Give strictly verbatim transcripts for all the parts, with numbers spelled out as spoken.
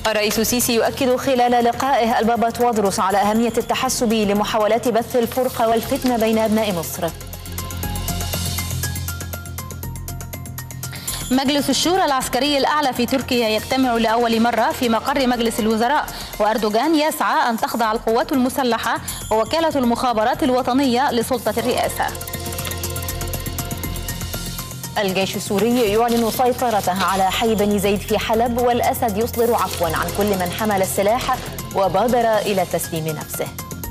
الرئيس السيسي يؤكد خلال لقائه البابا توادرس على أهمية التحسب لمحاولات بث الفرقة والفتنة بين أبناء مصر. مجلس الشورى العسكري الأعلى في تركيا يجتمع لأول مرة في مقر مجلس الوزراء، وأردوغان يسعى أن تخضع القوات المسلحة ووكالة المخابرات الوطنية لسلطة الرئاسة. الجيش السوري يعلن سيطرته على حي بني زيد في حلب، والأسد يصدر عفوا عن كل من حمل السلاح وبادر إلى تسليم نفسه.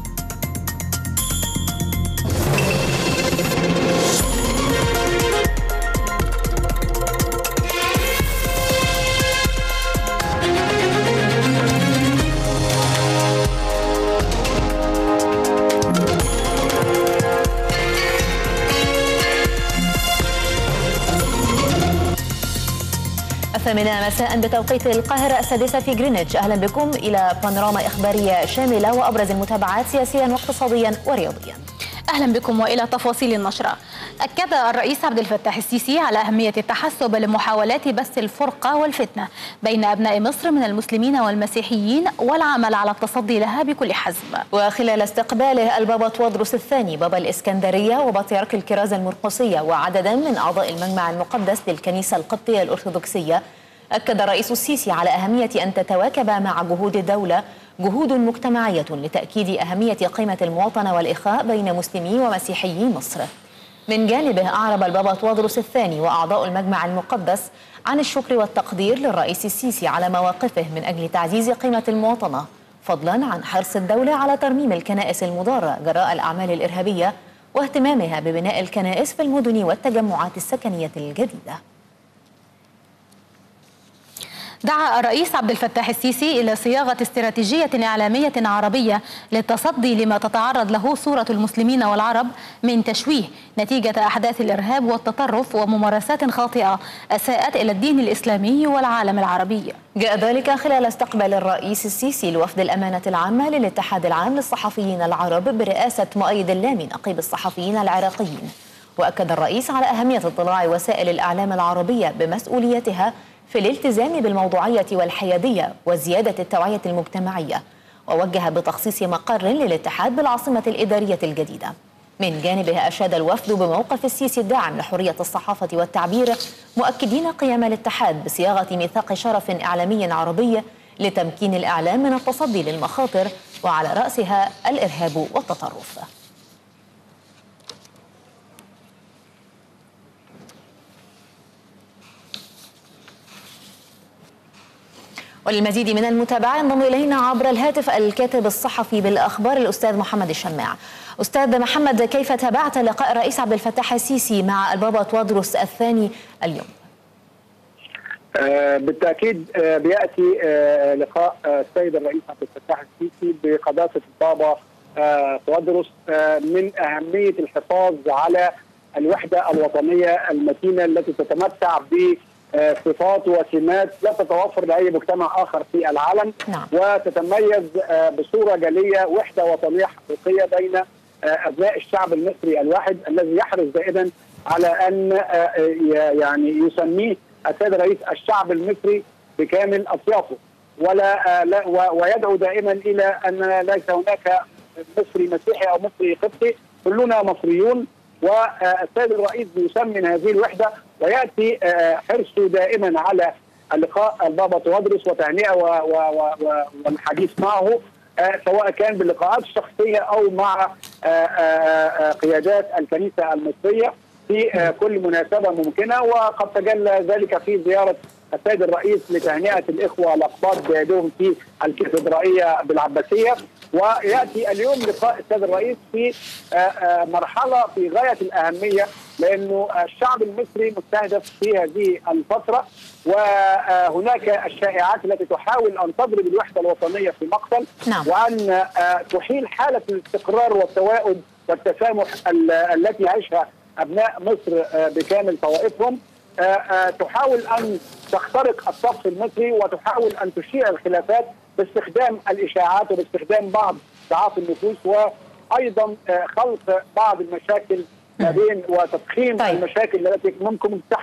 الثامنة مساء بتوقيت القاهرة، السادسة في غرينتش. أهلا بكم إلى بانوراما إخبارية شاملة وأبرز المتابعات سياسيا واقتصاديا ورياضيا. أهلا بكم وإلى تفاصيل النشرة. أكد الرئيس عبد الفتاح السيسي على أهمية التحسب لمحاولات بث الفرقة والفتنة بين أبناء مصر من المسلمين والمسيحيين، والعمل على التصدي لها بكل حزم. وخلال استقباله البابا توادرس الثاني بابا الإسكندرية وبطريرك الكرازة المرقسية وعددا من أعضاء المجمع المقدس للكنيسة القبطية الأرثوذكسية، أكد الرئيس السيسي على أهمية أن تتواكب مع جهود الدولة جهود مجتمعية لتأكيد أهمية قيمة المواطنة والإخاء بين مسلمي ومسيحيي مصر. من جانبه أعرب البابا توادرس الثاني وأعضاء المجمع المقدس عن الشكر والتقدير للرئيس السيسي على مواقفه من أجل تعزيز قيمة المواطنة، فضلا عن حرص الدولة على ترميم الكنائس المضارة جراء الأعمال الإرهابية واهتمامها ببناء الكنائس في المدن والتجمعات السكنية الجديدة. دعا الرئيس عبد الفتاح السيسي إلى صياغة استراتيجية إعلامية عربية للتصدي لما تتعرض له صورة المسلمين والعرب من تشويه نتيجة أحداث الإرهاب والتطرف وممارسات خاطئة أساءت إلى الدين الإسلامي والعالم العربي. جاء ذلك خلال استقبال الرئيس السيسي لوفد الأمانة العامة للاتحاد العام للصحفيين العرب برئاسة مؤيد اللامي نقيب الصحفيين العراقيين. وأكد الرئيس على أهمية اطلاع وسائل الإعلام العربية بمسؤوليتها في الالتزام بالموضوعية والحيادية وزيادة التوعية المجتمعية، ووجه بتخصيص مقر للاتحاد بالعاصمة الإدارية الجديدة. من جانبه أشاد الوفد بموقف السيسي الداعم لحرية الصحافة والتعبير، مؤكدين قيام الاتحاد بصياغة ميثاق شرف إعلامي عربي لتمكين الإعلام من التصدي للمخاطر، وعلى رأسها الإرهاب والتطرف. وللمزيد من المتابعة ينضم إلينا عبر الهاتف الكاتب الصحفي بالأخبار الأستاذ محمد الشماع. أستاذ محمد، كيف تابعت لقاء الرئيس عبد الفتاح السيسي مع البابا توادرس الثاني اليوم؟ آه بالتأكيد آه بيأتي آه لقاء آه السيد الرئيس عبد الفتاح السيسي بقداسة البابا آه توادرس آه من أهمية الحفاظ على الوحدة الوطنية المتينة التي تتمتع ب صفات وسمات لا تتوفر لأي مجتمع آخر في العالم. نعم. وتتميز بصورة جلية وحدة وطنية حقيقية بين أبناء الشعب المصري الواحد الذي يحرص دائما على أن يعني يسميه السيد الرئيس الشعب المصري بكامل أطيافه، ولا ويدعو دائما إلى أن ليس هناك مصري مسيحي أو مصري قبطي، كلنا مصريون. والسيد الرئيس يسمن هذه الوحدة ويأتي حرصه دائما على اللقاء البابا توادرس وتهنئة والحديث معه، سواء كان باللقاءات الشخصية أو مع قيادات الكنيسة المصرية في كل مناسبة ممكنة. وقد تجلى ذلك في زيارة السيد الرئيس لتهنئة الإخوة الأقباط بيدهم في الكاتدرائية بالعباسية. ويأتي اليوم لقاء السيد الرئيس في مرحلة في غاية الأهمية، لأنه الشعب المصري مستهدف في هذه الفترة، وهناك الشائعات التي تحاول أن تضرب الوحدة الوطنية في مقتل. نعم. وأن تحيل حالة الاستقرار والتوائد والتسامح التي يعيشها أبناء مصر بكامل طوائفهم. تحاول أن تخترق الصف المصري وتحاول أن تشيع الخلافات باستخدام الإشاعات وباستخدام بعض تعاطي النفوس، وأيضا خلق بعض المشاكل ما بين وتضخيم طيب. المشاكل التي ممكن تحدث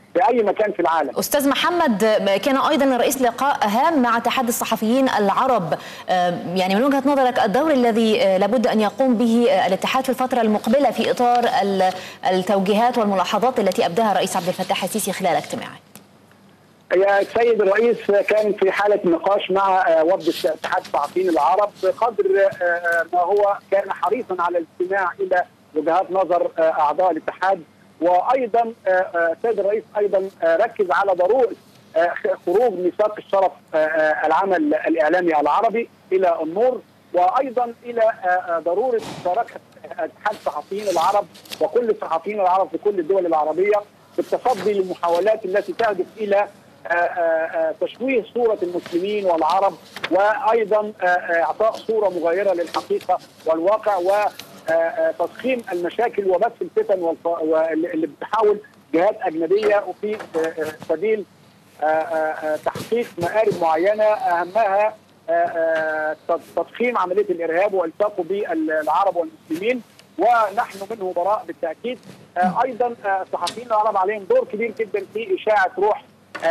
في اي مكان في العالم. استاذ محمد، كان ايضا الرئيس لقاء هام مع اتحاد الصحفيين العرب، يعني من وجهة نظرك الدور الذي لابد ان يقوم به الاتحاد في الفترة المقبلة في اطار التوجيهات والملاحظات التي ابداها الرئيس عبد الفتاح السيسي خلال اجتماعه؟ يا السيد الرئيس كان في حالة نقاش مع وفد اتحاد الصحفيين العرب بقدر ما هو كان حريصا على الاستماع الى وجهات نظر اعضاء الاتحاد، وايضا السيد الرئيس ايضا ركز على ضروره خروج ميثاق الشرف العمل الاعلامي العربي الى النور، وايضا الى ضروره مشاركه اتحاد الصحفيين العرب وكل الصحفيين العرب في كل الدول العربيه في التصدي للمحاولات التي تهدف الى تشويه صوره المسلمين والعرب، وايضا اعطاء صوره مغايره للحقيقه والواقع، وتضخيم المشاكل وبث الفتن اللي بتحاول جهات اجنبيه وفي سبيل تحقيق مآرب معينه اهمها تضخيم عمليه الارهاب والصاقه بالعرب والمسلمين، ونحن منه براء بالتاكيد. ايضا الصحفيين العرب عليهم دور كبير جدا في اشاعه روح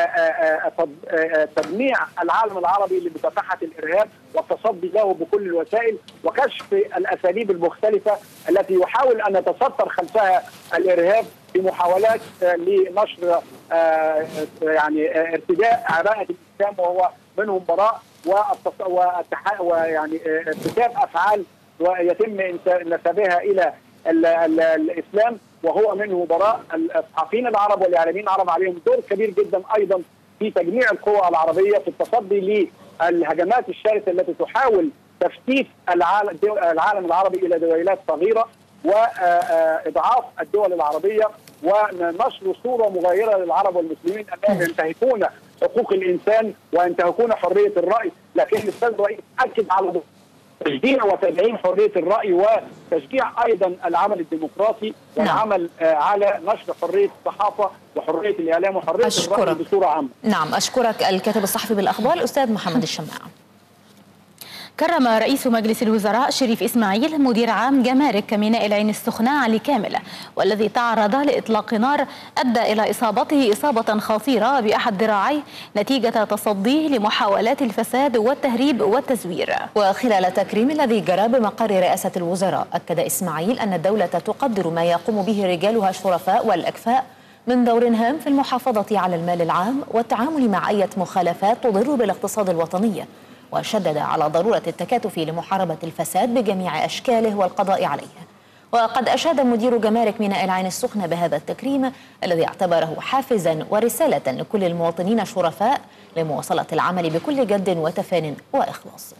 تجميع العالم العربي لمكافحه الارهاب والتصدي له بكل الوسائل، وكشف الاساليب المختلفه التي يحاول ان يتستر خلفها الارهاب في محاولات لنشر يعني ارتداء عباءه الاسلام وهو منهم براء، ويعني ارتكاب افعال ويتم نسبها الى الاسلام وهو منه براء. الصحفيين العرب والاعلاميين العرب عليهم دور كبير جدا ايضا في تجميع القوى العربيه في التصدي للهجمات الشرسه التي تحاول تفتيت العالم العربي الى دويلات صغيره، واضعاف الدول العربيه ونشر صوره مغايره للعرب والمسلمين انهم ينتهكون حقوق الانسان وينتهكون حريه الراي. لكن الاستاذ الرئيس اكد على تشجيع وتدعيم حريه الراي وتشجيع ايضا العمل الديمقراطي والعمل نعم. على نشر حريه الصحافه وحريه الاعلام وحريه أشكرك. الراي بصوره عامه. نعم، اشكرك الكاتب الصحفي بالاخبار الاستاذ محمد الشماع. كرم رئيس مجلس الوزراء شريف إسماعيل مدير عام جمارك ميناء العين السخنة علي كامل، والذي تعرض لإطلاق نار أدى إلى إصابته إصابة خطيرة بأحد ذراعيه نتيجة تصديه لمحاولات الفساد والتهريب والتزوير. وخلال تكريم الذي جرى بمقر رئاسة الوزراء، أكد إسماعيل أن الدولة تقدر ما يقوم به رجالها الشرفاء والأكفاء من دور هام في المحافظة على المال العام والتعامل مع أي مخالفات تضر بالاقتصاد الوطني، وشدد على ضرورة التكاتف لمحاربة الفساد بجميع أشكاله والقضاء عليه. وقد أشاد مدير جمارك ميناء العين السخنة بهذا التكريم الذي اعتبره حافزا ورسالة لكل المواطنين الشرفاء لمواصلة العمل بكل جد وتفان وإخلاص.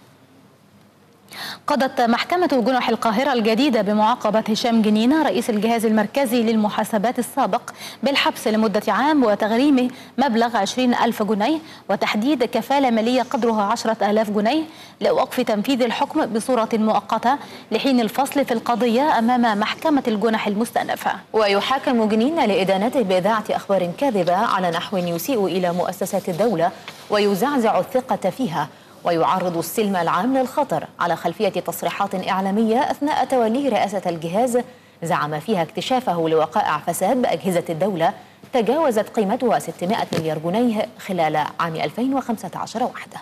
قضت محكمة جنح القاهرة الجديدة بمعاقبة هشام جنينة رئيس الجهاز المركزي للمحاسبات السابق بالحبس لمدة عام وتغريمه مبلغ عشرين ألف جنيه وتحديد كفالة مالية قدرها عشرة آلاف جنيه لوقف تنفيذ الحكم بصورة مؤقتة لحين الفصل في القضية أمام محكمة الجنح المستأنفة. ويحاكم جنينة لإدانته بإذاعة أخبار كاذبة على نحو يسيء إلى مؤسسات الدولة ويزعزع الثقة فيها ويعرض السلم العام للخطر على خلفية تصريحات إعلامية أثناء توليه رئاسة الجهاز زعم فيها اكتشافه لوقائع فساد بأجهزة الدولة تجاوزت قيمتها ستمائة مليار جنيه خلال عام ألفين وخمسة عشر وحده.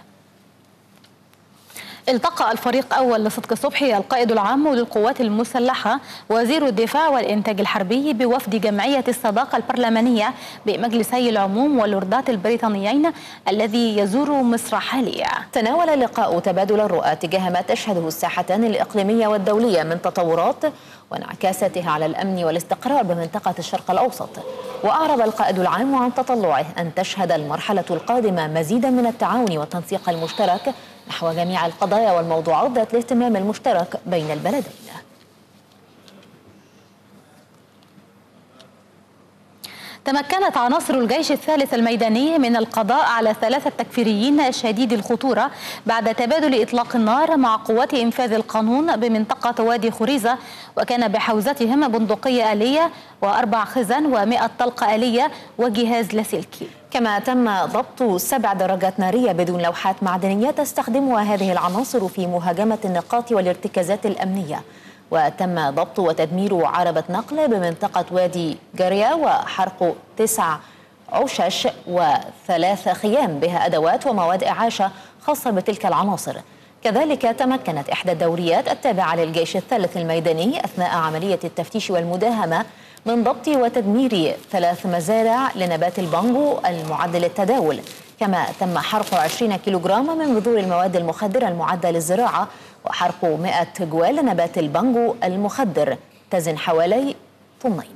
التقى الفريق أول لصدق صبحي القائد العام للقوات المسلحة وزير الدفاع والإنتاج الحربي بوفد جمعية الصداقة البرلمانية بمجلسي العموم واللوردات البريطانيين الذي يزور مصر حاليا. تناول اللقاء تبادل الرؤى تجاه ما تشهده الساحتان الإقليمية والدولية من تطورات وانعكاساتها على الأمن والاستقرار بمنطقة الشرق الأوسط. وأعرب القائد العام عن تطلعه أن تشهد المرحلة القادمة مزيدا من التعاون والتنسيق المشترك نحو جميع القضايا والموضوعات ذات الاهتمام المشترك بين البلدين. تمكنت عناصر الجيش الثالث الميداني من القضاء على ثلاثة تكفيريين شديد الخطورة بعد تبادل إطلاق النار مع قوات إنفاذ القانون بمنطقة وادي خريزة، وكان بحوزتهم بندقية آلية وأربع خزن ومئة طلقة آلية وجهاز لاسلكي. كما تم ضبط سبع دراجات نارية بدون لوحات معدنية تستخدمها هذه العناصر في مهاجمة النقاط والارتكازات الأمنية. وتم ضبط وتدمير عربة نقل بمنطقة وادي جارية وحرق تسع عشش وثلاث خيام بها أدوات ومواد إعاشة خاصة بتلك العناصر. كذلك تمكنت إحدى الدوريات التابعة للجيش الثالث الميداني أثناء عملية التفتيش والمداهمة من ضبط وتدمير ثلاث مزارع لنبات البانجو المعد للتداول، كما تم حرق عشرين كيلوغراما من بذور المواد المخدرة المعدة للزراعة وحرق مئة جوال لنبات البانجو المخدر تزن حوالي طنين.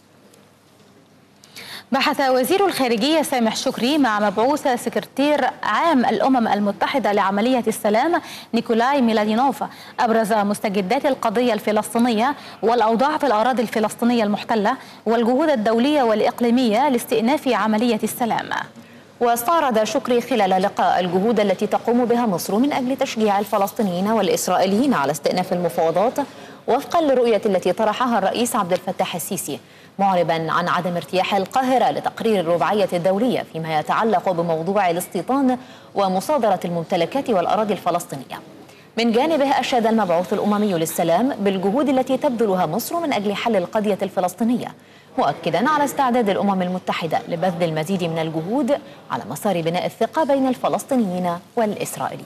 بحث وزير الخارجية سامح شكري مع مبعوث سكرتير عام الأمم المتحدة لعملية السلام نيكولاي ميلادينوف أبرز مستجدات القضية الفلسطينية والأوضاع في الأراضي الفلسطينية المحتلة والجهود الدولية والإقليمية لاستئناف عملية السلام. واستعرض شكري خلال اللقاء الجهود التي تقوم بها مصر من أجل تشجيع الفلسطينيين والإسرائيليين على استئناف المفاوضات وفقا للرؤية التي طرحها الرئيس عبد الفتاح السيسي، معربا عن عدم ارتياح القاهرة لتقرير الرباعية الدولية فيما يتعلق بموضوع الاستيطان ومصادرة الممتلكات والأراضي الفلسطينية. من جانبه أشاد المبعوث الأممي للسلام بالجهود التي تبذلها مصر من أجل حل القضية الفلسطينية، مؤكدا على استعداد الأمم المتحدة لبذل المزيد من الجهود على مسار بناء الثقة بين الفلسطينيين والإسرائيليين.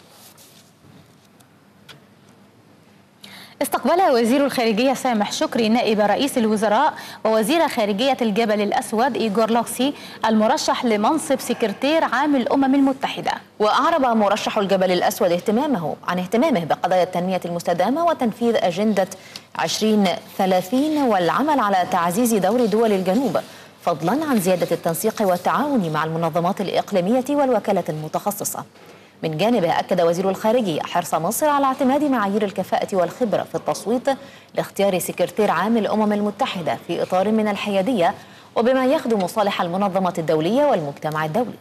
استقبل وزير الخارجية سامح شكري نائب رئيس الوزراء ووزير خارجية الجبل الأسود إيغور لوكسي المرشح لمنصب سكرتير عام الأمم المتحدة. وأعرب مرشح الجبل الأسود اهتمامه عن اهتمامه بقضايا التنمية المستدامة وتنفيذ أجندة عشرين ثلاثين والعمل على تعزيز دور دول الجنوب، فضلا عن زيادة التنسيق والتعاون مع المنظمات الإقليمية والوكالة المتخصصة. من جانبه أكد وزير الخارجية حرص مصر على اعتماد معايير الكفاءة والخبرة في التصويت لاختيار سكرتير عام الأمم المتحدة في إطار من الحيادية وبما يخدم مصالح المنظمات الدولية والمجتمع الدولي.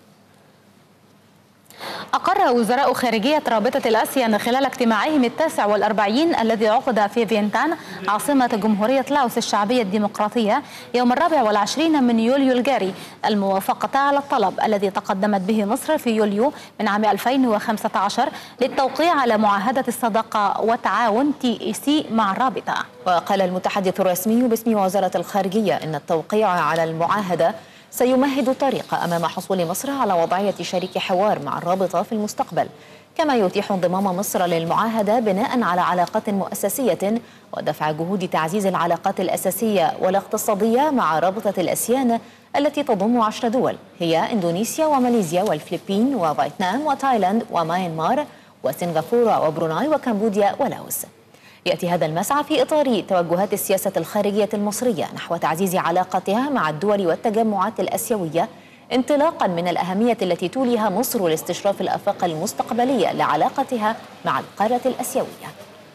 أقر وزراء خارجية رابطة الآسيان خلال اجتماعهم التاسع والأربعين الذي عقد في فينتان عاصمة جمهورية لاوس الشعبية الديمقراطية يوم الرابع والعشرين من يوليو الجاري الموافقة على الطلب الذي تقدمت به مصر في يوليو من عام ألفين وخمسة عشر للتوقيع على معاهدة الصداقة والتعاون تي إي سي مع الرابطة. وقال المتحدث الرسمي باسم وزارة الخارجية إن التوقيع على المعاهدة سيمهد الطريق أمام حصول مصر على وضعية شريك حوار مع الرابطة في المستقبل، كما يتيح انضمام مصر للمعاهدة بناء على علاقات مؤسسية ودفع جهود تعزيز العلاقات الأساسية والاقتصادية مع رابطة الآسيان التي تضم عشر دول هي إندونيسيا وماليزيا والفلبين وفيتنام وتايلاند وماينمار وسنغافورة وبروناي وكمبوديا ولاوس. يأتي هذا المسعى في إطار توجهات السياسة الخارجية المصرية نحو تعزيز علاقتها مع الدول والتجمعات الآسيوية، انطلاقا من الأهمية التي توليها مصر لاستشراف الآفاق المستقبلية لعلاقتها مع القارة الآسيوية.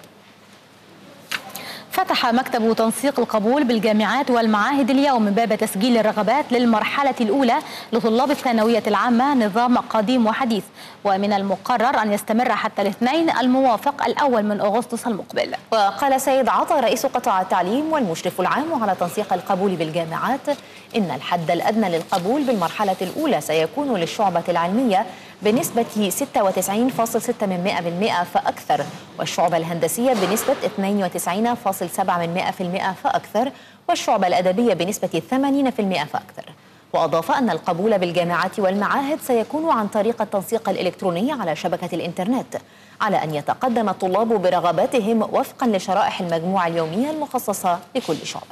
فتح مكتب تنسيق القبول بالجامعات والمعاهد اليوم باب تسجيل الرغبات للمرحلة الأولى لطلاب الثانوية العامة نظام قديم وحديث، ومن المقرر أن يستمر حتى الاثنين الموافق الأول من أغسطس المقبل. وقال سيد عطا رئيس قطاع التعليم والمشرف العام على تنسيق القبول بالجامعات إن الحد الأدنى للقبول بالمرحلة الأولى سيكون للشعبة العلمية بنسبة ستة وتسعين فاصلة ستة بالمئة فأكثر، والشعبة الهندسية بنسبة اثنين وتسعين فاصلة سبعة بالمئة فأكثر، والشعبة الأدبية بنسبة ثمانين بالمئة فأكثر. وأضاف أن القبول بالجامعات والمعاهد سيكون عن طريق التنسيق الإلكتروني على شبكة الإنترنت، على أن يتقدم الطلاب برغباتهم وفقا لشرائح المجموع اليومية المخصصة لكل شعبة.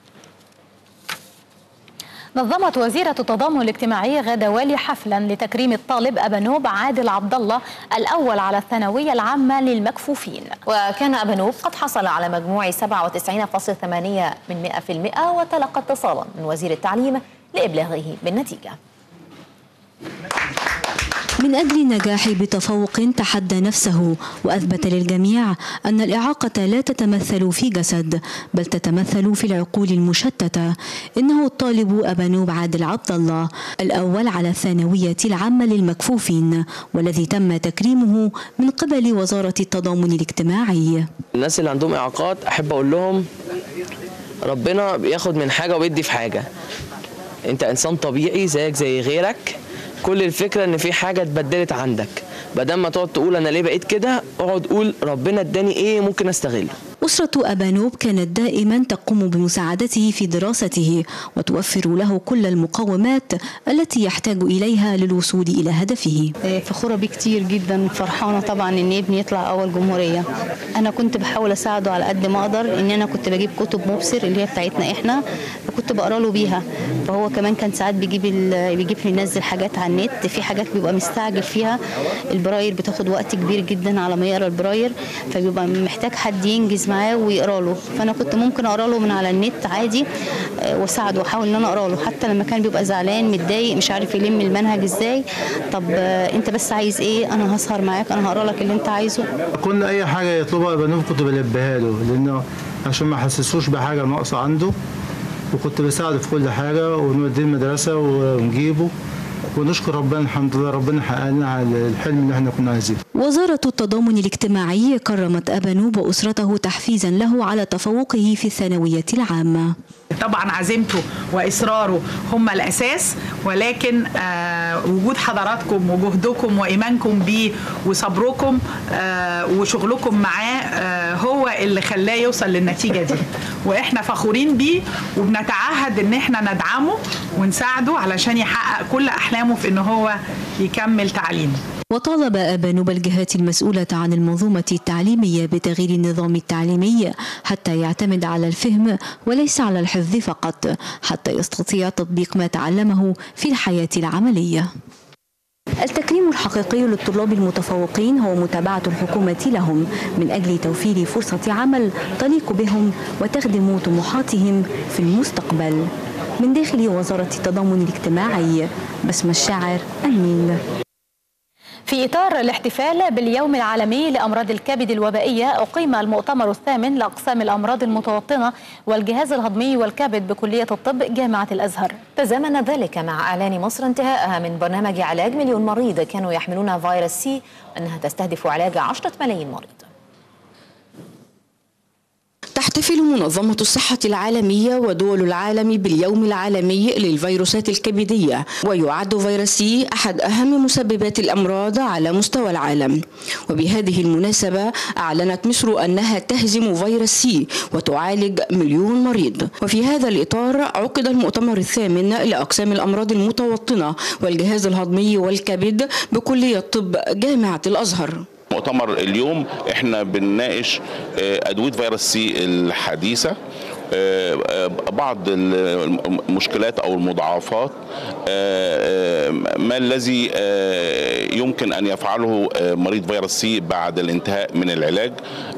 نظمت وزيرة التضامن الاجتماعي غدا والي حفلا لتكريم الطالب أبانوب عادل عبد الله الأول على الثانوية العامة للمكفوفين. وكان أبانوب قد حصل على مجموع سبعة وتسعين فاصلة ثمانية بالمئة وتلقى اتصالا من وزير التعليم لإبلاغه بالنتيجة. من أجل النجاح بتفوق تحدى نفسه وأثبت للجميع أن الإعاقة لا تتمثل في جسد بل تتمثل في العقول المشتتة. إنه الطالب أبانوب عادل عبد الله الأول على الثانوية العامة للمكفوفين، والذي تم تكريمه من قبل وزارة التضامن الاجتماعي. الناس اللي عندهم إعاقات أحب أقول لهم ربنا بياخد من حاجة ويدي في حاجة. أنت إنسان طبيعي زيك زي غيرك، كل الفكرة ان في حاجة اتبدلت عندك، بدل ما تقعد تقول انا ليه بقيت كده اقعد قول ربنا اداني ايه ممكن استغله. أسرة أبانوب كانت دائما تقوم بمساعدته في دراسته وتوفر له كل المقومات التي يحتاج إليها للوصول إلى هدفه. فخورة بيه كتير جدا، فرحانة طبعا إن ابني يطلع أول جمهورية. أنا كنت بحاول أساعده على قد ما أقدر، إن أنا كنت بجيب كتب مبصر اللي هي بتاعتنا إحنا وكنت بقرا له بيها، فهو كمان كان ساعات بيجيب بيجيب لي ينزل حاجات على النت، في حاجات بيبقى مستعجل فيها، البراير بتاخد وقت كبير جدا على ما يقرا البراير، فبيبقى محتاج حد ينجز معاه ويقرا له، فانا كنت ممكن اقرا له من على النت عادي واساعده واحاول ان انا اقرا له، حتى لما كان بيبقى زعلان متضايق مش عارف يلم المنهج ازاي، طب انت بس عايز ايه، انا هسهر معاك، انا هقرا لك اللي انت عايزه. كنا اي حاجه يطلبها بنوب كنت بلبيها له، لانه عشان ما احسسوش بحاجه ناقصه عنده، وكنت بساعده في كل حاجه، ونوديه المدرسه ونجيبه، ونشكر ربنا الحمد لله ربنا حقق لنا الحلم اللي احنا كنا عايزينه. وزارة التضامن الاجتماعي كرمت أبانوب وأسرته تحفيزا له على تفوقه في الثانوية العامة. طبعا عزيمته وإصراره هم الأساس، ولكن آه وجود حضراتكم وجهدكم وإيمانكم بيه وصبركم آه وشغلكم معاه آه هو اللي خلاه يوصل للنتيجة دي، وإحنا فخورين بيه وبنتعهد إن إحنا ندعمه ونساعده علشان يحقق كل أحلامه في إن هو يكمل تعليمه. وطالب أبانوب الجهات المسؤولة عن المنظومة التعليمية بتغيير النظام التعليمي حتى يعتمد على الفهم وليس على الحفظ فقط، حتى يستطيع تطبيق ما تعلمه في الحياة العملية. التكريم الحقيقي للطلاب المتفوقين هو متابعة الحكومة لهم من أجل توفير فرصة عمل تليق بهم وتخدم طموحاتهم في المستقبل. من داخل وزارة التضامن الاجتماعي، بسمة الشاعر، النيل. في إطار الاحتفال باليوم العالمي لأمراض الكبد الوبائية، أقيم المؤتمر الثامن لأقسام الأمراض المتوطنة والجهاز الهضمي والكبد بكلية الطب جامعة الأزهر. تزامن ذلك مع إعلان مصر انتهائها من برنامج علاج مليون مريض كانوا يحملون فيروس سي، أنها تستهدف علاج عشرة ملايين مريض. تحتفل منظمة الصحة العالمية ودول العالم باليوم العالمي للفيروسات الكبدية، ويعد فيروس سي أحد أهم مسببات الأمراض على مستوى العالم. وبهذه المناسبة أعلنت مصر أنها تهزم فيروس سي وتعالج مليون مريض. وفي هذا الإطار عقد المؤتمر الثامن لأقسام الأمراض المتوطنة والجهاز الهضمي والكبد بكلية طب جامعة الأزهر. مؤتمر اليوم احنا بنناقش ادويه فيروس سي الحديثه، بعض المشكلات او المضاعفات، ما الذي يمكن ان يفعله مريض فيروس سي بعد الانتهاء من العلاج،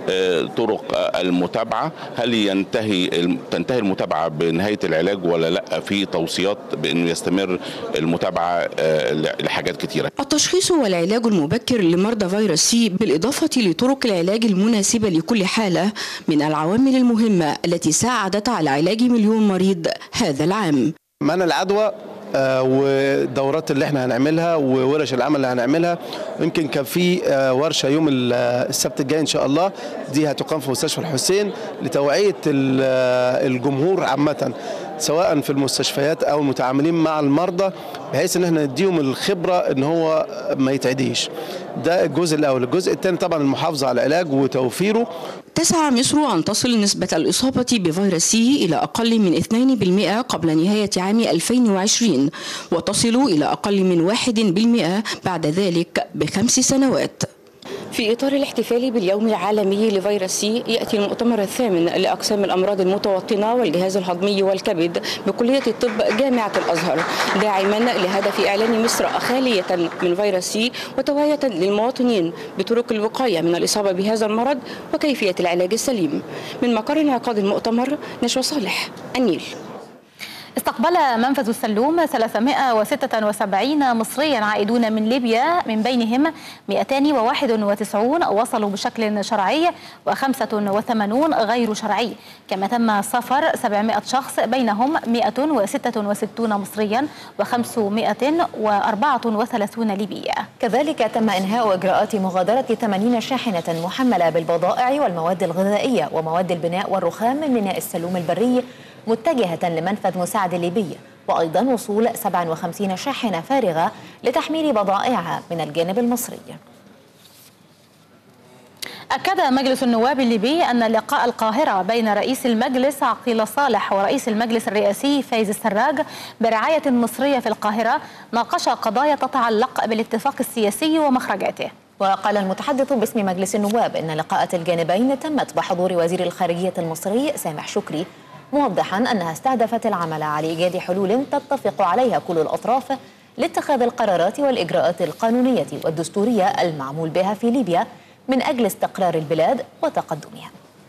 طرق المتابعه، هل ينتهي تنتهي المتابعه بنهايه العلاج ولا لا، في توصيات بانه يستمر المتابعه لحاجات كثيره. التشخيص والعلاج المبكر لمرضى فيروس سي بالاضافه لطرق العلاج المناسبه لكل حاله من العوامل المهمه التي ساعدت على علاج مليون مريض هذا العام. منع العدوى والدورات اللي احنا هنعملها وورش العمل اللي هنعملها، يمكن كان في ورشه يوم السبت الجاي ان شاء الله، دي هتقام في مستشفى الحسين لتوعيه الجمهور عامه سواء في المستشفيات او المتعاملين مع المرضى، بحيث ان احنا نديهم الخبره ان هو ما يتعديش. ده الجزء الاول. الجزء الثاني طبعا المحافظه على العلاج وتوفيره. تسعى مصر أن تصل نسبة الإصابة بفيروس سي إلى أقل من اثنين بالمئة قبل نهاية عام ألفين وعشرين، وتصل إلى أقل من واحد بالمئة بعد ذلك بخمس سنوات. في إطار الاحتفال باليوم العالمي لفيروس سي، يأتي المؤتمر الثامن لأقسام الأمراض المتوطنة والجهاز الهضمي والكبد بكلية الطب جامعة الأزهر، داعما لهدف إعلان مصر خالية من فيروس سي وتوعية للمواطنين بطرق الوقاية من الإصابة بهذا المرض وكيفية العلاج السليم. من مقر انعقاد المؤتمر، نشوى صالح، النيل. استقبل منفذ السلوم ثلاثمائة وستة وسبعين مصريا عائدون من ليبيا، من بينهم مئتين وواحد وتسعين وصلوا بشكل شرعي وخمسة وثمانين غير شرعي، كما تم سفر سبعمائة شخص بينهم مئة وستة وستين مصريا وخمسمائة وأربعة وثلاثين ليبيا. كذلك تم إنهاء إجراءات مغادرة ثمانين شاحنة محملة بالبضائع والمواد الغذائية ومواد البناء والرخام من ميناء السلوم البري متجهة لمنفذ مساعد الليبي، وأيضا وصول سبعة وخمسين شاحنة فارغة لتحميل بضائعها من الجانب المصري. أكد مجلس النواب الليبي أن لقاء القاهرة بين رئيس المجلس عقيل صالح ورئيس المجلس الرئاسي فايز السراج برعاية مصرية في القاهرة ناقش قضايا تتعلق بالاتفاق السياسي ومخرجاته. وقال المتحدث باسم مجلس النواب إن لقاءات الجانبين تمت بحضور وزير الخارجية المصري سامح شكري، موضحا أنها استهدفت العمل على إيجاد حلول تتفق عليها كل الأطراف لاتخاذ القرارات والإجراءات القانونية والدستورية المعمول بها في ليبيا من أجل استقرار البلاد وتقدمها.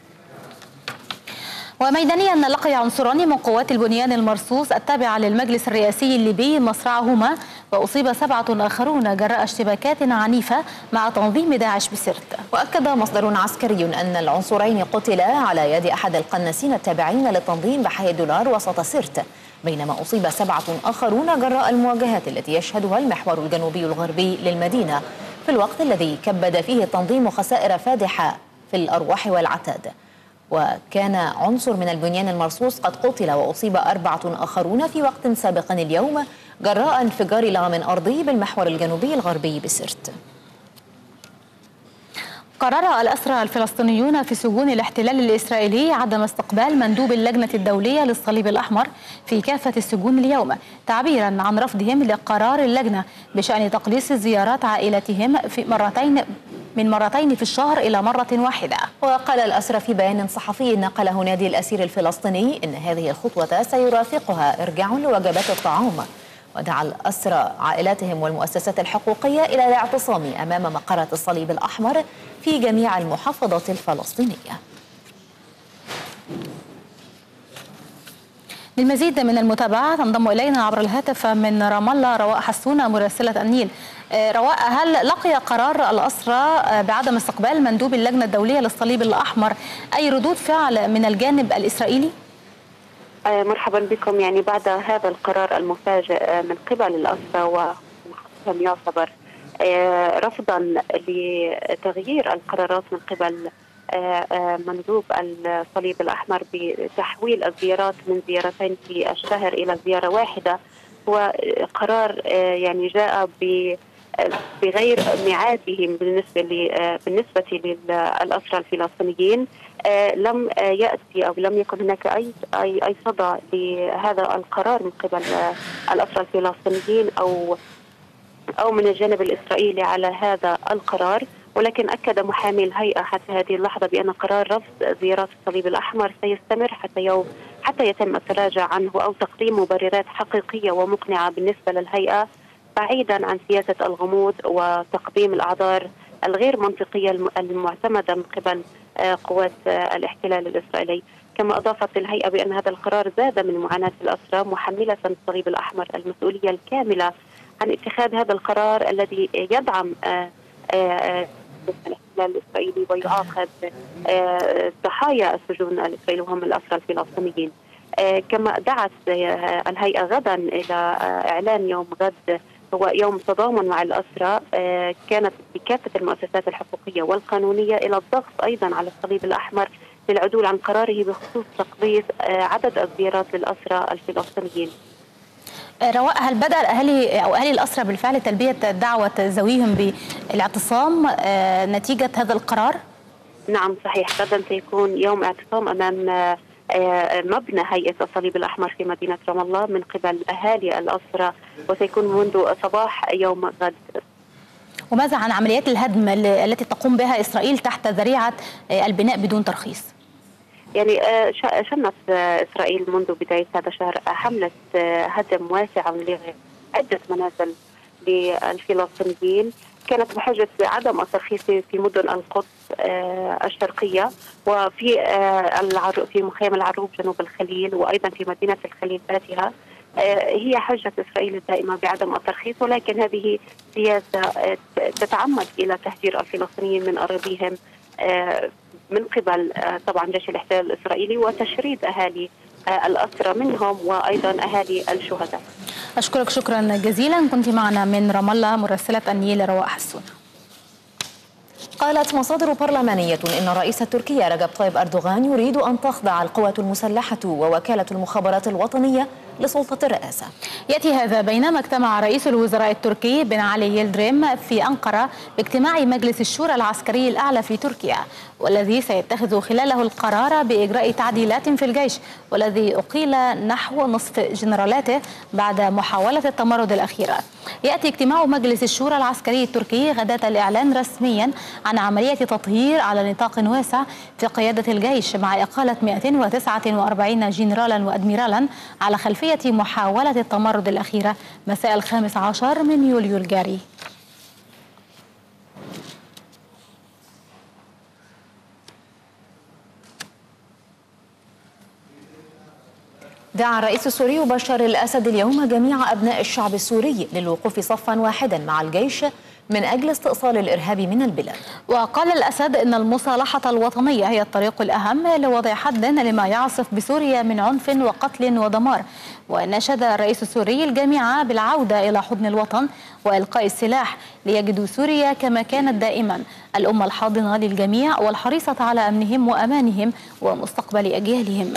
وميدانيا لقي عنصران من قوات البنيان المرصوص التابعة للمجلس الرئاسي الليبي مصرعهما، وأصيب سبعة آخرون جراء اشتباكات عنيفة مع تنظيم داعش بسرت. وأكد مصدر عسكري أن العنصرين قتلا على يد أحد القناصين التابعين للتنظيم بحي دولار وسط سرت، بينما أصيب سبعة آخرون جراء المواجهات التي يشهدها المحور الجنوبي الغربي للمدينة في الوقت الذي كبد فيه التنظيم خسائر فادحة في الأرواح والعتاد. وكان عنصر من البنيان المرصوص قد قتل وأصيب أربعة آخرون في وقت سابق اليوم جراء انفجار لغم أرضي بالمحور الجنوبي الغربي بسرت. قرر الأسرى الفلسطينيون في سجون الاحتلال الإسرائيلي عدم استقبال مندوب اللجنة الدولية للصليب الأحمر في كافة السجون اليوم، تعبيرا عن رفضهم لقرار اللجنة بشأن تقليص زيارات عائلتهم في مرتين من مرتين في الشهر إلى مرة واحدة. وقال الأسرى في بيان صحفي نقله نادي الأسير الفلسطيني إن هذه الخطوة سيرافقها إرجاع لوجبات الطعام، ودعا الأسرى عائلاتهم والمؤسسات الحقوقية إلى الاعتصام أمام مقرات الصليب الأحمر في جميع المحافظات الفلسطينية. للمزيد من المتابعة تنضم إلينا عبر الهاتف من رام الله رواء حسونة مراسلة النيل. رواء، هل لقي قرار الأسرى بعدم استقبال مندوب اللجنة الدولية للصليب الأحمر أي ردود فعل من الجانب الإسرائيلي؟ مرحبا بكم. يعني بعد هذا القرار المفاجئ من قبل الأسرى ومحطهم يعتبر رفضا لتغيير القرارات من قبل مندوب الصليب الأحمر بتحويل الزيارات من زيارتين في الشهر إلى زيارة واحدة، وقرار يعني جاء بغير ميعادهم بالنسبة بالنسبة للأسرى الفلسطينيين. لم يأتي أو لم يكن هناك أي أي أي صدى لهذا القرار من قبل الأسرى الفلسطينيين أو أو من الجانب الإسرائيلي على هذا القرار، ولكن أكد محامي الهيئة حتى هذه اللحظة بأن قرار رفض زيارات الصليب الأحمر سيستمر حتى يوم حتى يتم التراجع عنه أو تقديم مبررات حقيقية ومقنعة بالنسبة للهيئة، بعيدا عن سياسة الغموض وتقديم الأعذار الغير منطقية المعتمدة من قبل قوات الاحتلال الإسرائيلي. كما أضافت الهيئة بأن هذا القرار زاد من معاناة الأسرى، محملة الصليب الأحمر المسؤولية الكاملة عن اتخاذ هذا القرار الذي يدعم الاحتلال الإسرائيلي ويعاقب ضحايا السجون الإسرائيلي وهم الأسرى الفلسطينيين. كما دعت الهيئة غدا إلى إعلان يوم غد هو يوم تضامن مع الأسرى، كانت بكافة المؤسسات الحقوقية والقانونية إلى الضغط أيضا على الصليب الأحمر للعدول عن قراره بخصوص تقليص عدد الزيارات للأسرى الفلسطينيين. رواء، هل بدأ الأهالي أو أهالي الأسرى بالفعل تلبية دعوة ذويهم بالاعتصام نتيجة هذا القرار؟ نعم صحيح، غدا سيكون يوم اعتصام أمام مبنى هيئة الصليب الأحمر في مدينة رام الله من قبل أهالي الأسرى، وسيكون منذ صباح يوم غد. وماذا عن عمليات الهدم التي تقوم بها إسرائيل تحت ذريعة البناء بدون ترخيص؟ يعني شنت إسرائيل منذ بداية هذا الشهر حملة هدم واسعة لعدة منازل للفلسطينيين، كانت بحجة عدم الترخيص في مدن القدس الشرقية وفي في مخيم العروب جنوب الخليل وأيضا في مدينة الخليل ذاتها. هي حجة إسرائيل الدائمة بعدم الترخيص، ولكن هذه سياسة تتعمد إلى تهجير الفلسطينيين من أراضيهم من قبل طبعا جيش الاحتلال الإسرائيلي وتشريد أهالي الأسرى منهم وأيضا أهالي الشهداء. أشكرك شكرا جزيلا، كنت معنا من رام الله مراسلة النيل رواء حسونة. قالت مصادر برلمانية إن الرئيس التركي رجب طيب أردوغان يريد أن تخضع القوات المسلحة ووكالة المخابرات الوطنية لسلطة الرئاسة. يأتي هذا بينما اجتمع رئيس الوزراء التركي بن علي يلدريم في أنقرة باجتماع مجلس الشورى العسكري الأعلى في تركيا، والذي سيتخذ خلاله القرار بإجراء تعديلات في الجيش، والذي أقيل نحو نصف جنرالاته بعد محاولة التمرد الأخيرة. يأتي اجتماع مجلس الشورى العسكري التركي غداة الإعلان رسميا عن عملية تطهير على نطاق واسع في قيادة الجيش، مع إقالة مئتين وتسعة وأربعين جنرالا وأدميرالا على خلفية محاولة التمرد الأخيرة مساء الخامس عشر من يوليو الجاري. دعا الرئيس السوري بشار الأسد اليوم جميع أبناء الشعب السوري للوقوف صفا واحدا مع الجيش من أجل استئصال الإرهاب من البلاد. وقال الأسد إن المصالحة الوطنية هي الطريق الأهم لوضع حد لما يعصف بسوريا من عنف وقتل ودمار. وناشد الرئيس السوري الجميع بالعودة إلى حضن الوطن وإلقاء السلاح ليجدوا سوريا كما كانت دائما الأمة الحاضنة للجميع والحريصة على أمنهم وأمانهم ومستقبل أجيالهم.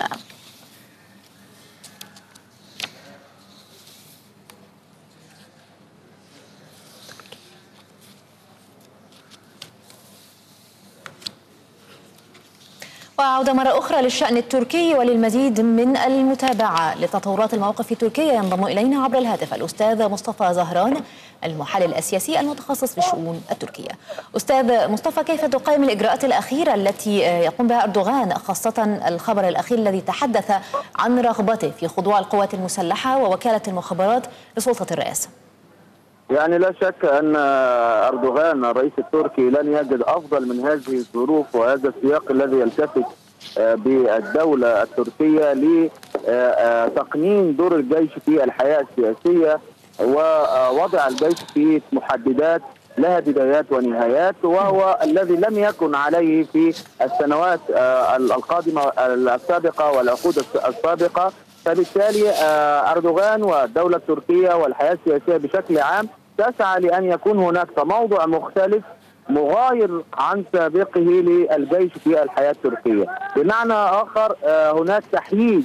وعودة مرة أخرى للشأن التركي وللمزيد من المتابعة لتطورات الموقف في تركيا ينضم إلينا عبر الهاتف الأستاذ مصطفى زهران المحلل السياسي المتخصص في الشؤون التركية. أستاذ مصطفى، كيف تقيم الإجراءات الأخيرة التي يقوم بها أردوغان، خاصة الخبر الأخير الذي تحدث عن رغبته في خضوع القوات المسلحة ووكالة المخابرات لسلطة الرئاسة؟ يعني لا شك أن أردوغان الرئيس التركي لن يجد أفضل من هذه الظروف وهذا السياق الذي يلتفت بالدولة التركية لتقنين دور الجيش في الحياة السياسية ووضع الجيش في محددات لها بدايات ونهايات، وهو الذي لم يكن عليه في السنوات القادمة السابقة والعقود السابقة. فبالتالي أردوغان والدولة التركية والحياة السياسية بشكل عام تسعى لأن يكون هناك تموضع مختلف مغاير عن سابقه للجيش في الحياة التركية. بمعنى آخر هناك تحييد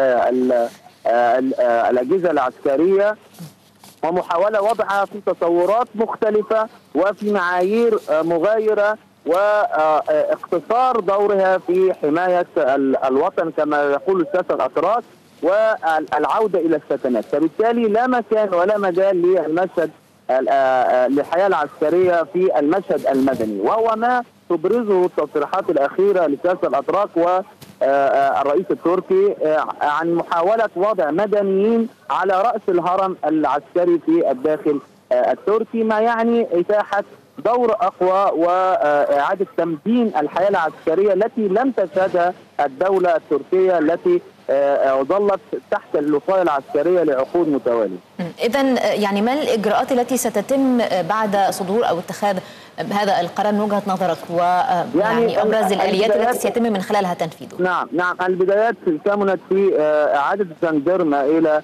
للأجهزة العسكرية ومحاولة وضعها في تصورات مختلفة وفي معايير مغايرة واقتصار دورها في حماية الوطن كما يقول الساسة الأتراك والعودة إلى السكنات. فبالتالي لا مكان ولا مجال للمشهد للحياة العسكرية في المشهد المدني، وهو ما تبرزه التصريحات الأخيرة لساسة الأتراك والرئيس التركي عن محاولة وضع مدنيين على رأس الهرم العسكري في الداخل التركي، ما يعني إتاحة دور أقوى وإعادة تمدين الحياة العسكرية التي لم تشهدها الدولة التركية التي ظلت تحت الوصاية العسكرية لعقود متوالية. إذن يعني ما الإجراءات التي ستتم بعد صدور أو اتخاذ هذا القرار من وجهة نظرك، ويعني يعني أبرز الآليات التي سيتم من خلالها تنفيذه؟ نعم نعم البدايات كانت في إعادة زندرما إلى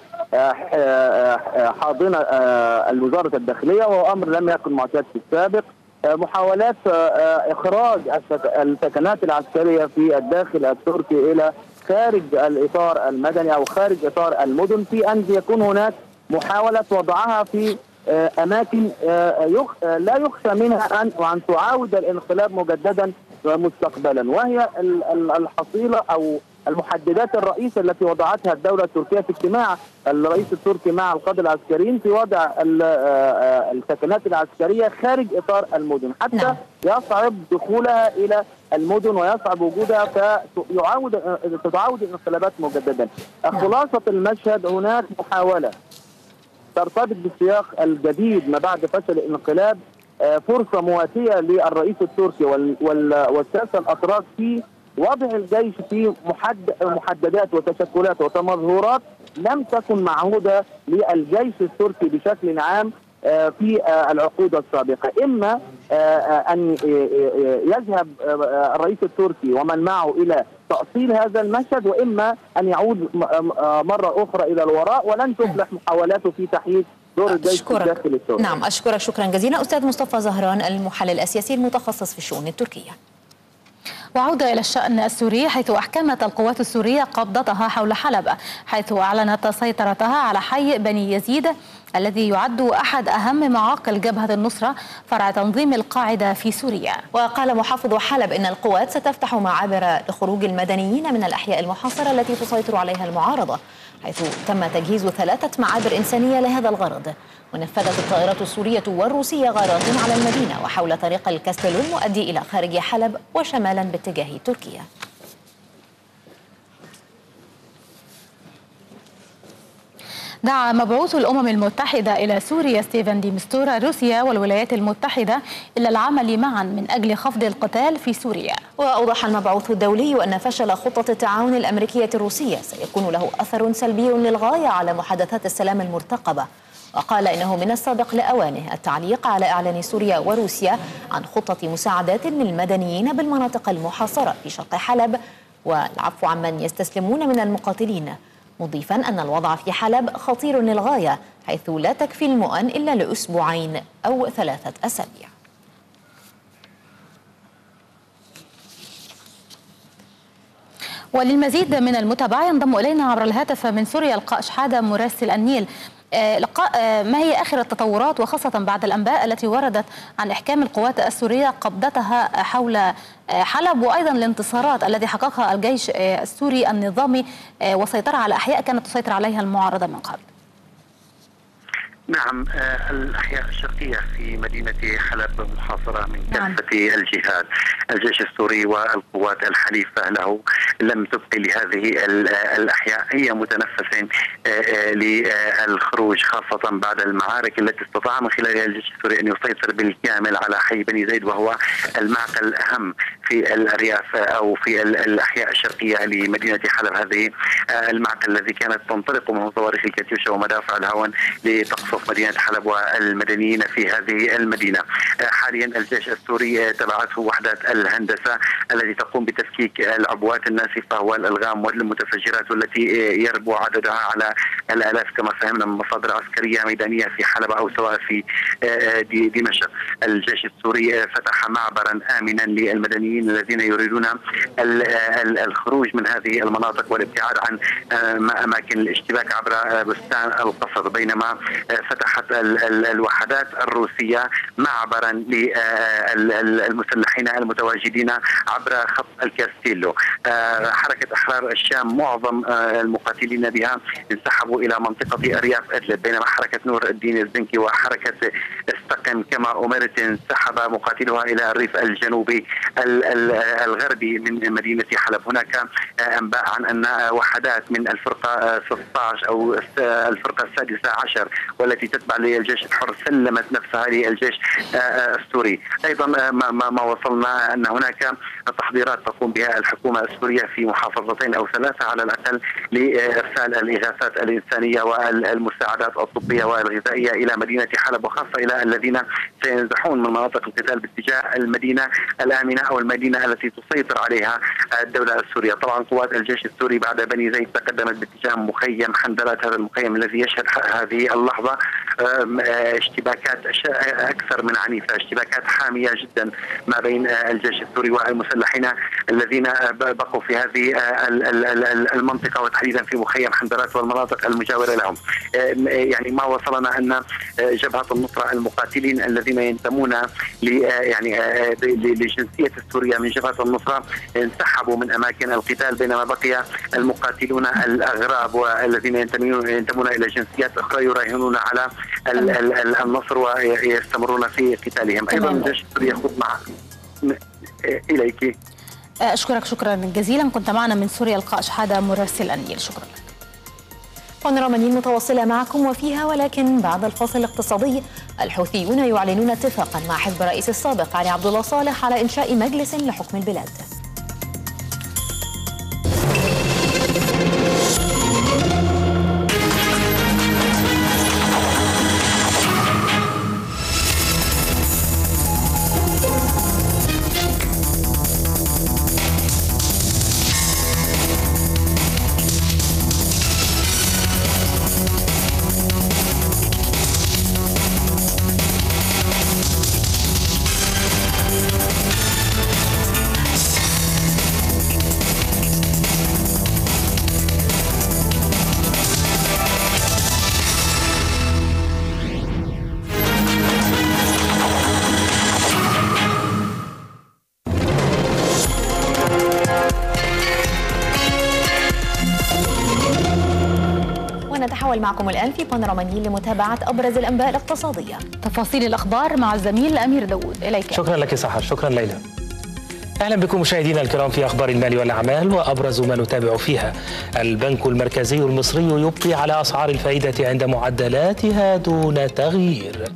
حاضنة الوزارة الداخلية، وهو أمر لم يكن معتاد في السابق. محاولات إخراج السكنات العسكرية في الداخل التركي إلى خارج الإطار المدني أو خارج إطار المدن، في أن يكون هناك محاولة وضعها في أماكن لا يخشى منها أن وأن تعاود الانقلاب مجددا مستقبلا، وهي الحصيلة أو المحددات الرئيسة التي وضعتها الدولة التركية في اجتماع الرئيس التركي مع القادة العسكريين في وضع السكنات العسكرية خارج إطار المدن حتى نعم. يصعب دخولها إلى المدن ويصعب وجودها فيعاود تتعاود الانقلابات مجددا. خلاصة المشهد هناك محاولة ترتبط بالسياق الجديد ما بعد فشل الانقلاب، فرصة مواتية للرئيس التركي والساسة الأتراك في وضع الجيش في محدد محددات وتشكلات وتمظهرات لم تكن معهودة للجيش التركي بشكل عام في العقود السابقة. إما أن يذهب الرئيس التركي ومن معه إلى تأصيل هذا المشهد، وإما أن يعود مرة أخرى إلى الوراء، ولن تفلح محاولاته في تحييد دور الجيش في الداخل التركي. نعم أشكرك شكرا جزيلا أستاذ مصطفى زهران المحلل السياسي المتخصص في الشؤون التركية. وعودة إلى الشأن السوري، حيث أحكمت القوات السورية قبضتها حول حلب، حيث أعلنت سيطرتها على حي بني يزيد الذي يعد أحد أهم معاقل جبهة النصرة فرع تنظيم القاعدة في سوريا. وقال محافظ حلب إن القوات ستفتح معابر لخروج المدنيين من الأحياء المحاصرة التي تسيطر عليها المعارضة، حيث تم تجهيز ثلاثة معابر إنسانية لهذا الغرض. ونفذت الطائرات السورية والروسية غارات على المدينة وحول طريق الكاستلو المؤدي إلى خارج حلب وشمالا باتجاه تركيا. دعا مبعوث الأمم المتحدة إلى سوريا ستيفن دي مستورا روسيا والولايات المتحدة إلى العمل معا من أجل خفض القتال في سوريا. وأوضح المبعوث الدولي أن فشل خطة التعاون الأمريكية الروسية سيكون له أثر سلبي للغاية على محادثات السلام المرتقبة. وقال إنه من السابق لأوانه التعليق على إعلان سوريا وروسيا عن خطة مساعدات للمدنيين بالمناطق المحاصرة في شرق حلب والعفو عمن يستسلمون من المقاتلين، مضيفا أن الوضع في حلب خطير للغاية، حيث لا تكفي المؤن إلا لأسبوعين أو ثلاثة أسابيع. وللمزيد من المتابعة ينضم إلينا عبر الهاتف من سوريا لقاء شحادة مراسل النيل. لقاء، ما هي آخر التطورات وخاصة بعد الأنباء التي وردت عن إحكام القوات السورية قبضتها حول حلب، وأيضا الانتصارات التي حققها الجيش السوري النظامي وسيطرة على أحياء كانت تسيطر عليها المعارضة من قبل؟ نعم، الأحياء الشرقية في مدينة حلب محاصرة من كافة الجهات. الجيش السوري والقوات الحليفة له لم تبقي لهذه الأحياء أي متنفس للخروج، خاصة بعد المعارك التي استطاع من خلالها الجيش السوري أن يسيطر بالكامل على حي بني زيد، وهو المعقل الأهم في الأرياف أو في الأحياء الشرقية لمدينة حلب. هذه المعقل الذي كانت تنطلق منه صواريخ الكاتيوشا ومدافع الهاون لتقصف مدينة حلب والمدنيين في هذه المدينة. حاليا الجيش السوري تبعته وحدات الهندسة التي تقوم بتفكيك العبوات الناسفة والألغام والمتفجرات والتي يربو عددها على الآلاف كما فهمنا من مصادر عسكرية ميدانية في حلب أو سواء في دمشق. الجيش السوري فتح معبرا آمنا للمدنيين الذين يريدون الخروج من هذه المناطق والابتعاد عن أماكن الاشتباك عبر بستان القصر، بينما فتحت الوحدات الروسية معبرا للمسلحين المتواجدين عبر خط الكاستيلو. حركة أحرار الشام معظم المقاتلين بها انسحبوا إلى منطقة أرياف إدلب، بينما حركة نور الدين الزنكي وحركة استقم كما أمرت انسحب مقاتلها إلى الريف الجنوبي الغربي من مدينة حلب. هناك أنباء عن أن وحدات من الفرقة ستة عشر أو الفرقة السادسة عشر والتي تتبع للجيش الحر سلمت نفسها للجيش السوري. أيضا ما, ما وصلنا أن هناك تحضيرات تقوم بها الحكومة السورية في محافظتين أو ثلاثة على الأقل لإرسال الإغاثات الإنسانية والمساعدات الطبية والغذائية إلى مدينة حلب، وخاصة إلى الذين سينزحون من مناطق القتال باتجاه المدينة الآمنة أو المدينة التي تسيطر عليها الدولة السورية. طبعا قوات الجيش السوري بعد بني زيد تقدمت باتجاه مخيم حندلات، هذا المخيم الذي يشهد هذه اللحظة اشتباكات أكثر من عنيفة، اشتباكات حامية جدا ما بين الجيش السوري والمسلحين الذين بقوا في هذه المنطقة وتحديدا في مخيم حندلات والمناطق المجاورة لهم. يعني ما وصلنا أن جبهة النصرة المقاتلين الذين ينتمون يعني للجنسية السورية من جبهة النصرة انسحبوا من أماكن القتال، بينما بقي المقاتلون الأغراب والذين ينتمون إلى جنسيات أخرى يراهنون على النصر ويستمرون في قتالهم. أيضا الجيش السوري يخوض مع إليك. أشكرك شكرا جزيلا، كنت معنا من سوريا لقاء شحادة مراسل النيل. شكرا لك. ونرى منين متواصلة معكم وفيها، ولكن بعد الفاصل الاقتصادي الحوثيون يعلنون اتفاقا مع حزب الرئيس السابق علي عبد الله صالح على إنشاء مجلس لحكم البلاد. نتحول معكم الآن في بانوراما النيل لمتابعة أبرز الأنباء الاقتصادية. تفاصيل الأخبار مع الزميل أمير داوود. إليك. شكرا لك سحر. شكرا ليلى. أهلا بكم مشاهدينا الكرام في أخبار المال والأعمال، وأبرز ما نتابع فيها: البنك المركزي المصري يبقي على أسعار الفائدة عند معدلاتها دون تغيير.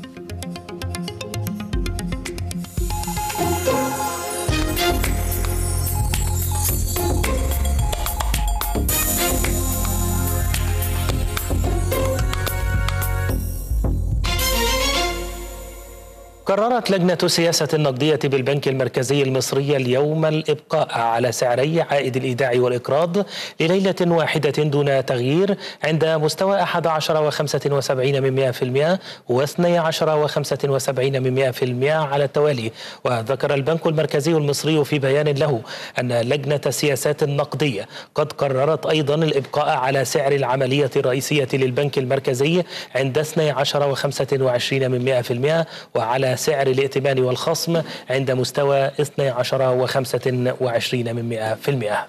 قررت لجنة السياسة النقدية بالبنك المركزي المصري اليوم الإبقاء على سعري عائد الإيداع والإقراض لليلة واحدة دون تغيير عند مستوى أحد عشر وخمسة وسبعين من مئة في المئة واثني عشر وخمسة وسبعين من مئة في المئة على التوالي. وذكر البنك المركزي المصري في بيان له أن لجنة السياسات النقدية قد قررت أيضا الإبقاء على سعر العملية الرئيسية للبنك المركزي عند اثني عشر وخمسة وعشرين من مئة في المئة وعلى سعر الائتمان والخصم عند مستوى اثني عشر وخمسة وعشرين من مئة في المئة.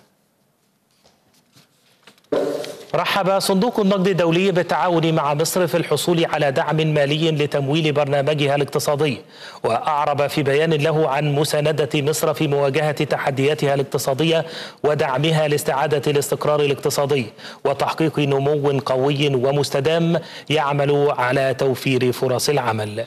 رحب صندوق النقد الدولي بالتعاون مع مصر في الحصول على دعم مالي لتمويل برنامجها الاقتصادي، وأعرب في بيان له عن مساندة مصر في مواجهة تحدياتها الاقتصادية ودعمها لاستعادة الاستقرار الاقتصادي وتحقيق نمو قوي ومستدام يعمل على توفير فرص العمل.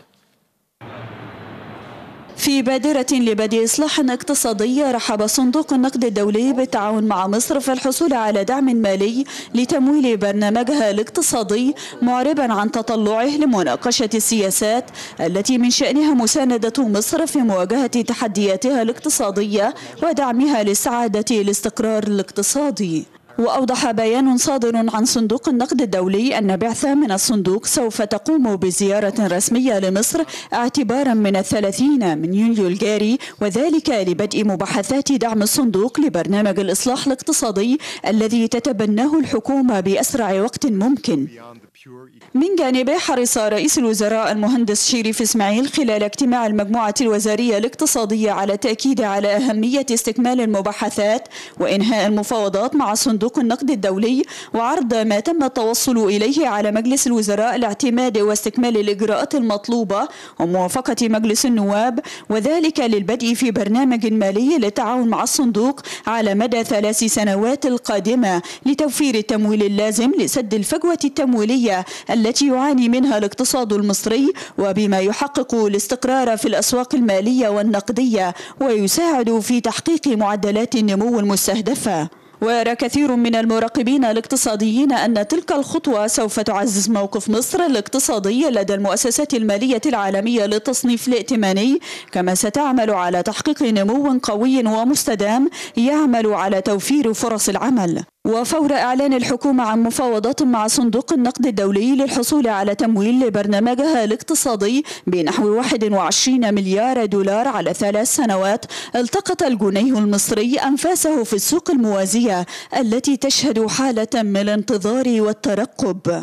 في بادرة لبدء إصلاح اقتصادي، رحب صندوق النقد الدولي بالتعاون مع مصر في الحصول على دعم مالي لتمويل برنامجها الاقتصادي، معربا عن تطلعه لمناقشة السياسات التي من شأنها مساندة مصر في مواجهة تحدياتها الاقتصادية ودعمها لاستعادة الاستقرار الاقتصادي. وأوضح بيان صادر عن صندوق النقد الدولي أن بعثة من الصندوق سوف تقوم بزيارة رسمية لمصر اعتبارا من الثلاثين من يونيو الجاري، وذلك لبدء مباحثات دعم الصندوق لبرنامج الإصلاح الاقتصادي الذي تتبناه الحكومة بأسرع وقت ممكن. من جانبه، حرص رئيس الوزراء المهندس شريف إسماعيل خلال اجتماع المجموعة الوزارية الاقتصادية على التأكيد على أهمية استكمال المباحثات وإنهاء المفاوضات مع صندوق النقد الدولي، وعرض ما تم التوصل إليه على مجلس الوزراء لاعتماد واستكمال الإجراءات المطلوبة وموافقة مجلس النواب، وذلك للبدء في برنامج مالي للتعاون مع الصندوق على مدى ثلاث سنوات القادمة لتوفير التمويل اللازم لسد الفجوة التمويلية التي يعاني منها الاقتصاد المصري، وبما يحقق الاستقرار في الأسواق المالية والنقدية ويساعد في تحقيق معدلات النمو المستهدفة. ويرى كثير من المراقبين الاقتصاديين أن تلك الخطوة سوف تعزز موقف مصر الاقتصادي لدى المؤسسات المالية العالمية للتصنيف الائتماني، كما ستعمل على تحقيق نمو قوي ومستدام يعمل على توفير فرص العمل. وفور إعلان الحكومة عن مفاوضات مع صندوق النقد الدولي للحصول على تمويل لبرنامجها الاقتصادي بنحو واحد وعشرين مليار دولار على ثلاث سنوات، التقط الجنيه المصري أنفاسه في السوق الموازية التي تشهد حالة من الانتظار والترقب.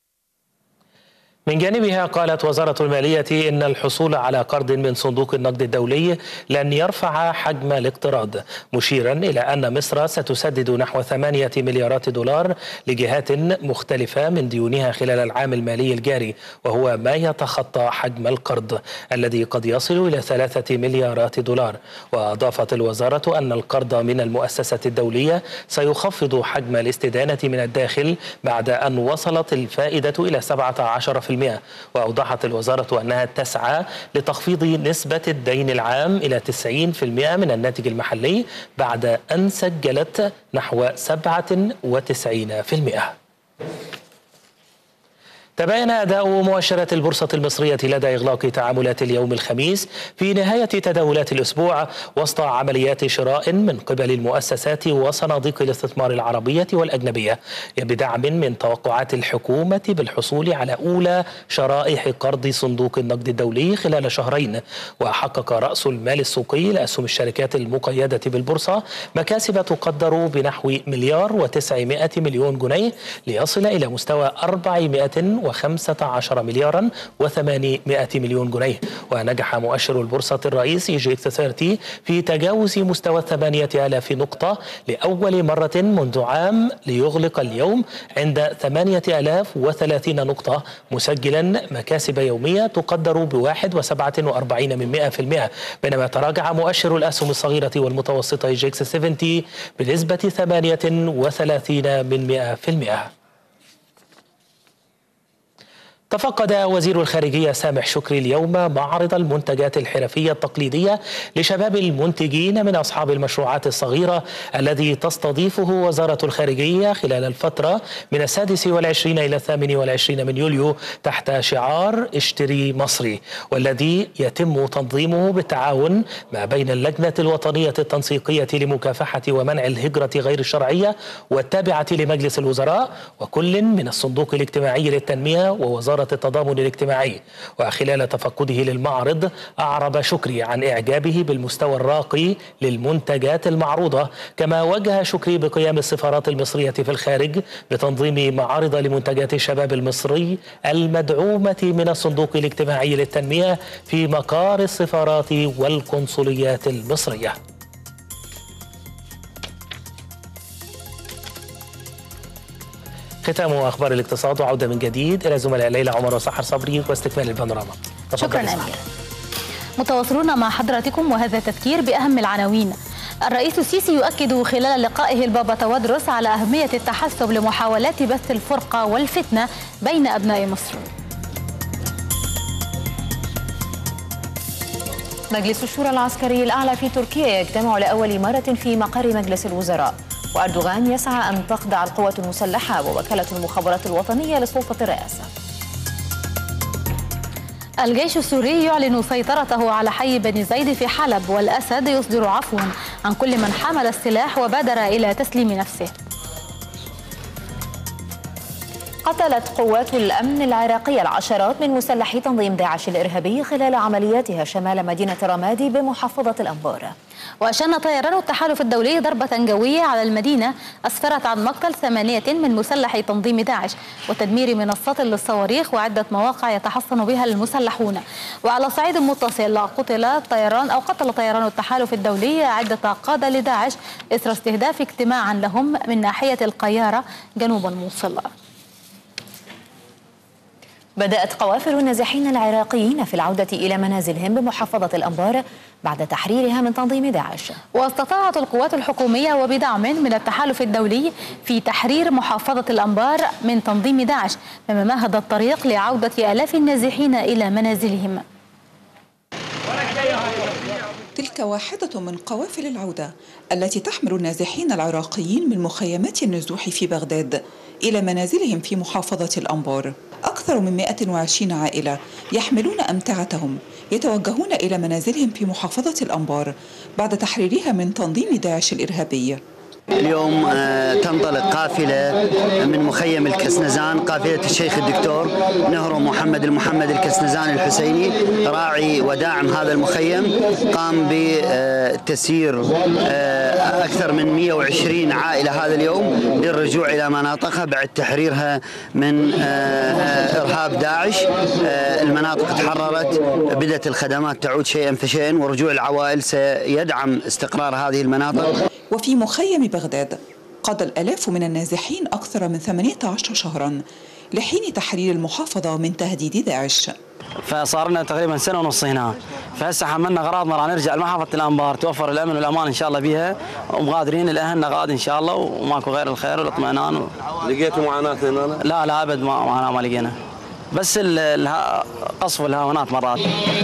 من جانبها قالت وزارة المالية إن الحصول على قرض من صندوق النقد الدولي لن يرفع حجم الاقتراض، مشيرا إلى أن مصر ستسدد نحو ثمانية مليارات دولار لجهات مختلفة من ديونها خلال العام المالي الجاري، وهو ما يتخطى حجم القرض الذي قد يصل إلى ثلاثة مليارات دولار. وأضافت الوزارة أن القرض من المؤسسة الدولية سيخفض حجم الاستدانة من الداخل بعد أن وصلت الفائدة إلى سبعة عشر بالمئة. وأوضحت الوزارة أنها تسعى لتخفيض نسبة الدين العام إلى تسعين بالمئة من الناتج المحلي بعد أن سجلت نحو سبعة وتسعين بالمئة. تباين أداء مؤشرات البورصة المصرية لدى إغلاق تعاملات اليوم الخميس في نهاية تداولات الأسبوع وسط عمليات شراء من قبل المؤسسات وصناديق الاستثمار العربية والأجنبية بدعم من توقعات الحكومة بالحصول على أولى شرائح قرض صندوق النقد الدولي خلال شهرين. وحقق رأس المال السوقي لأسهم الشركات المقيدة بالبورصة مكاسب تقدر بنحو مليار وتسعمائة مليون جنيه ليصل إلى مستوى أربعمائة وخمسة عشر مليارا وثمانمائة مليون جنيه. ونجح مؤشر البورصة الرئيسي جي إكس ثلاثين في تجاوز مستوى ثمانية آلاف نقطة لأول مرة منذ عام ليغلق اليوم عند ثمانية آلاف وثلاثين نقطة، مسجلا مكاسب يومية تقدر بواحد وسبعة وأربعين من مئة في المئة، بينما تراجع مؤشر الأسهم الصغيرة والمتوسطة جي إكس سبعين بنسبة ثمانية وثلاثين من مئة في المئة. تفقد وزير الخارجية سامح شكري اليوم معرض المنتجات الحرفية التقليدية لشباب المنتجين من أصحاب المشروعات الصغيرة الذي تستضيفه وزارة الخارجية خلال الفترة من السادس والعشرين إلى الثامن والعشرين من يوليو تحت شعار اشتري مصري، والذي يتم تنظيمه بالتعاون ما بين اللجنة الوطنية التنسيقية لمكافحة ومنع الهجرة غير الشرعية والتابعة لمجلس الوزراء وكل من الصندوق الاجتماعي للتنمية ووزارة التضامن الاجتماعي. وخلال تفقده للمعرض أعرب شكري عن إعجابه بالمستوى الراقي للمنتجات المعروضة، كما وجه شكري بقيام السفارات المصرية في الخارج بتنظيم معارض لمنتجات الشباب المصري المدعومة من الصندوق الاجتماعي للتنمية في مقار السفارات والقنصليات المصرية. ختام أخبار الاقتصاد، وعودة من جديد إلى زملاء ليلى عمر وسحر صبري واستكمال البانوراما. شكرا أمير. متواصلون مع حضراتكم وهذا تذكير بأهم العناوين. الرئيس السيسي يؤكد خلال لقائه البابا توادرس على أهمية التحسب لمحاولات بث الفرقة والفتنة بين أبناء مصر. مجلس الشورى العسكري الأعلى في تركيا يجتمع لأول مرة في مقر مجلس الوزراء، وأردوغان يسعى أن تخضع القوات المسلحة ووكالة المخابرات الوطنية لسلطة الرئاسة. الجيش السوري يعلن سيطرته على حي بني زيد في حلب، والأسد يصدر عفوا عن كل من حمل السلاح وبادر إلى تسليم نفسه. قتلت قوات الأمن العراقية العشرات من مسلحي تنظيم داعش الإرهابي خلال عملياتها شمال مدينة رمادي بمحافظة الأنبار. وأشن طيران التحالف الدولي ضربة جوية على المدينة أسفرت عن مقتل ثمانية من مسلحي تنظيم داعش وتدمير منصات للصواريخ وعدة مواقع يتحصن بها المسلحون. وعلى صعيد متصل قتل طيران أو قتل طيران التحالف الدولي عدة قادة لداعش إثر استهداف اجتماعا لهم من ناحية القيارة جنوب الموصل. بدأت قوافل النازحين العراقيين في العودة إلى منازلهم بمحافظة الأنبار بعد تحريرها من تنظيم داعش. واستطاعت القوات الحكومية وبدعم من التحالف الدولي في تحرير محافظة الأنبار من تنظيم داعش، مما مهد الطريق لعودة آلاف النازحين إلى منازلهم. تلك واحدة من قوافل العودة التي تحمل النازحين العراقيين من مخيمات النزوح في بغداد إلى منازلهم في محافظة الأنبار. أكثر من مئة وعشرين عائلة يحملون أمتعتهم يتوجهون إلى منازلهم في محافظة الأنبار بعد تحريرها من تنظيم داعش الإرهابي. اليوم تنطلق قافلة من مخيم الكسنزان، قافلة الشيخ الدكتور نهرو محمد المحمد الكسنزان الحسيني، راعي وداعم هذا المخيم. قام بتسيير أكثر من مئة وعشرين عائلة هذا اليوم للرجوع إلى مناطقها بعد تحريرها من إرهاب داعش. المناطق تحررت، بدأت الخدمات تعود شيئا فشيئا، ورجوع العوائل سيدعم استقرار هذه المناطق. وفي مخيم بغداد قضى الآلاف من النازحين أكثر من ثمانية عشر شهرا لحين تحرير المحافظة من تهديد داعش. فصار لنا تقريبا سنة ونص هنا، فهسه حملنا غراضنا راح نرجع لمحافظة الأنبار، توفر الأمن والأمان إن شاء الله بها، ومغادرين لأهلنا غاد إن شاء الله، وماكو غير الخير والاطمئنان. و... لقيتوا معاناة هنا؟ لا لا أبد ما معاناة ما لقينا، بس قصف الهاونات مرات.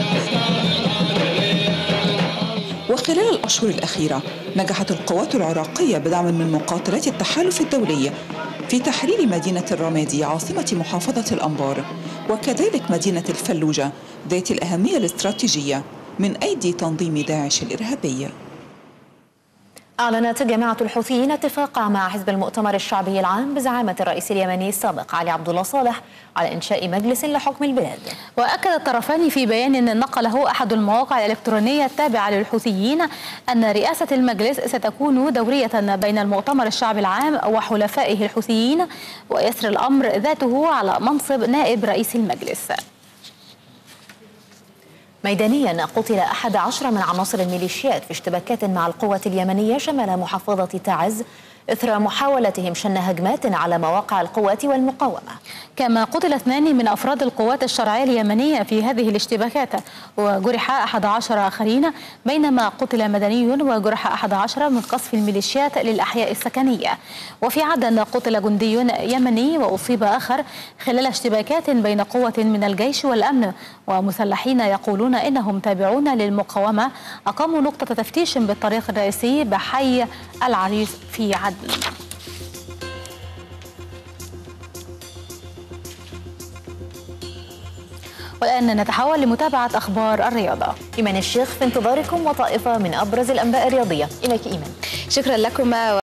وخلال الأشهر الأخيرة نجحت القوات العراقية بدعم من مقاتلات التحالف الدولي في تحرير مدينة الرمادي عاصمة محافظة الأنبار، وكذلك مدينة الفلوجة ذات الأهمية الاستراتيجية من أيدي تنظيم داعش الإرهابي. أعلنت جماعة الحوثيين اتفاقا مع حزب المؤتمر الشعبي العام بزعامة الرئيس اليمني السابق علي عبد الله صالح على إنشاء مجلس لحكم البلاد. وأكد الطرفان في بيان نقله أحد المواقع الإلكترونية التابعة للحوثيين أن رئاسة المجلس ستكون دورية بين المؤتمر الشعبي العام وحلفائه الحوثيين، ويسري الأمر ذاته على منصب نائب رئيس المجلس. ميدانيا قتل أحد عشر من عناصر الميليشيات في اشتباكات مع القوات اليمنية شمال محافظة تعز إثر محاولتهم شن هجمات على مواقع القوات والمقاومة. كما قتل اثنان من أفراد القوات الشرعية اليمنية في هذه الاشتباكات، وجرح أحد عشر آخرين، بينما قتل مدني وجرح أحد عشر من قصف الميليشيات للأحياء السكنية. وفي عدن قتل جندي يمني وأصيب آخر خلال اشتباكات بين قوة من الجيش والأمن ومسلحين يقولون إنهم تابعون للمقاومة أقاموا نقطة تفتيش بالطريق الرئيسي بحي العريس في عدن. والآن نتحول لمتابعة أخبار الرياضة. إيمان الشيخ في انتظاركم وطائفة من أبرز الأنباء الرياضية. إليك إيمان. شكرا لكم.